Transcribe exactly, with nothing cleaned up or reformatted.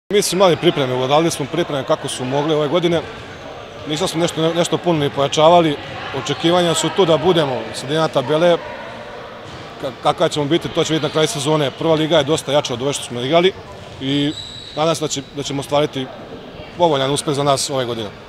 Mi smo imali pripreme, odradili smo pripreme kako su mogli ove godine. Nismo smo nešto, nešto puno ni pojačavali. Očekivanja su tu da budemo sredina tabele. Kakva ćemo biti, to će biti na kraju sezone. Prva liga je dosta jača od ove što smo igrali i nadam se da, će, da ćemo ostvariti povoljan uspeh za nas ove godine.